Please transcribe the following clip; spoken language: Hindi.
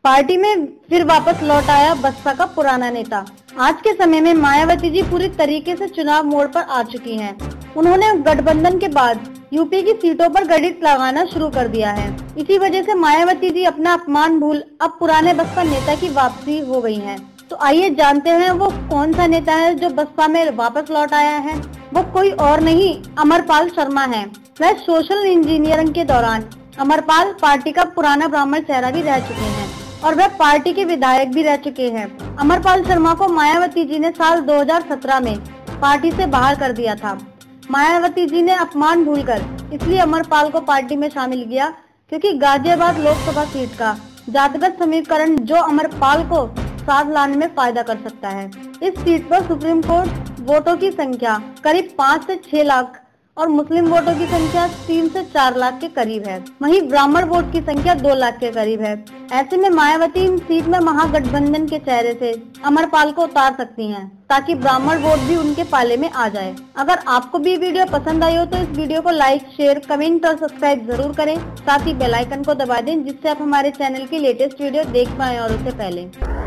पार्टी में फिर वापस लौट आया बसपा का पुराना नेता। आज के समय में मायावती जी पूरी तरीके से चुनाव मोड़ पर आ चुकी हैं। उन्होंने गठबंधन के बाद यूपी की सीटों पर गणित लगाना शुरू कर दिया है। इसी वजह से मायावती जी अपना अपमान भूल अब पुराने बसपा नेता की वापसी हो गई है। तो आइए जानते हैं वो कौन सा नेता है जो बसपा में वापस लौट आया है। वो कोई और नहीं अमरपाल शर्मा है। वह सोशल इंजीनियरिंग के दौरान अमरपाल पार्टी का पुराना ब्राह्मण चेहरा भी रह चुके हैं और वह पार्टी के विधायक भी रह चुके हैं। अमरपाल शर्मा को मायावती जी ने साल 2017 में पार्टी से बाहर कर दिया था। मायावती जी ने अपमान भूलकर इसलिए अमरपाल को पार्टी में शामिल किया क्योंकि गाजियाबाद लोकसभा सीट का जातिगत समीकरण जो अमरपाल को साथ लाने में फायदा कर सकता है। इस सीट पर सुप्रीम कोर्ट वोटों की संख्या करीब 5 से 6 लाख और मुस्लिम वोटों की संख्या 3 से 4 लाख के करीब है। वहीं ब्राह्मण वोट की संख्या 2 लाख के करीब है। ऐसे में मायावती इन सीट में महागठबंधन के चेहरे से अमरपाल को उतार सकती हैं ताकि ब्राह्मण वोट भी उनके पाले में आ जाए। अगर आपको भी वीडियो पसंद आई हो तो इस वीडियो को लाइक, शेयर, कमेंट और सब्सक्राइब जरूर करें। साथ ही बेल आइकन को दबा दें जिससे आप हमारे चैनल की लेटेस्ट वीडियो देख पाएं और उससे पहले।